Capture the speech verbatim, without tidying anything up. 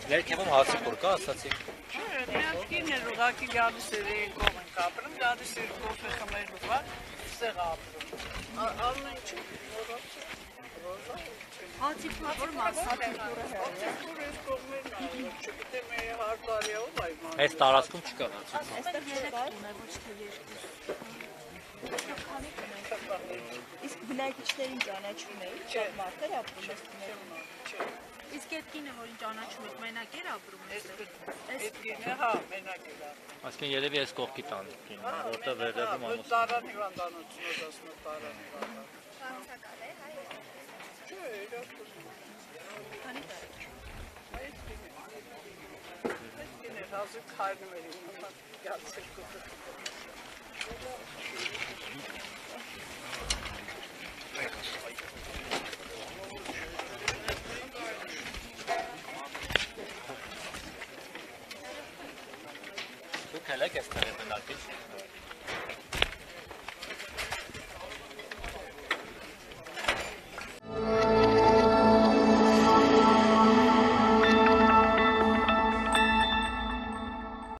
Ներքևում հացի փոր կա, ասացի։ Միացքին էր ուղղակի գալիս էր կողմ ենք ապրում, գալիս էր կոֆե խմելու բան, ստեղ ապրում։ Ալն ինչ Հացի փոր մասը փորը կողմերն ա, չգիտեմ հարկարիով այման։ Այս տարածքում չկա հացի փոր։ այստեղ երեք տուն է, ոչ թե երկու։ Իսկ բնակիչներին ճանաչում եք, շատ մարդեր ապրում ես տներում։ Իսկ այդ կինը, որին ճանաչում եք, մենակ էր ապրում այստեղ։ Այդ կինը, հա, մենակ էր ապրում։ Այսինքն երևի այս կողքի տան կինը, որտեղ վերևում ամուսնու։ Տարան հիվանդանոցնոց ասում է տարան հիվանդան։ Շահութակալ է, հայ։ Չէ, իրոք։ Քանի տարի։ Այդ կինը։ Այդ կինը հազիվ քայլում էր իմ գալցել կուտը։ Դուք հելեք ես տեղի բնակիչ։